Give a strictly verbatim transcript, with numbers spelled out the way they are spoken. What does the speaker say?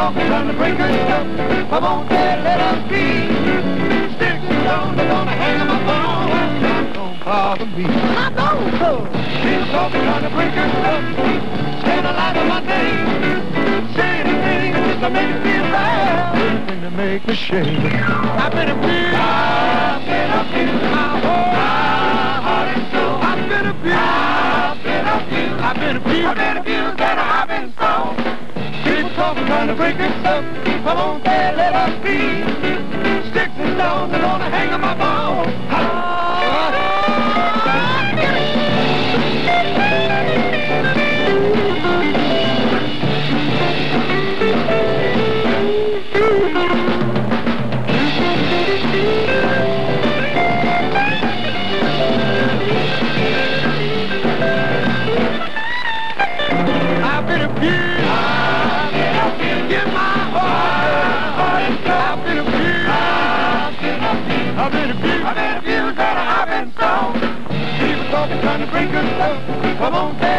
talking, trying to break us up. Come on, Dad, let us be. Sticks and stones are gonna hang on my bone. Don't bother me. I don't. People talking, trying to break us up. Stand a light on my name. Say anything just to make it feel bad. Anything to make me shake. I've been abused. I've been abused. My whole heart and soul. I've been abused. I've been abused. I've been abused. I've been abused and I've been sold. People talking, trying to break us up. Come on, Dad, let us be. Sticks and stones are gonna hang on my bone. I've been abused. I've been abused. Give my heart and soul. I've been abused. I've been abused. I've been abused. I've been abused and I've been sold. People talking, trying to break us up. Come on,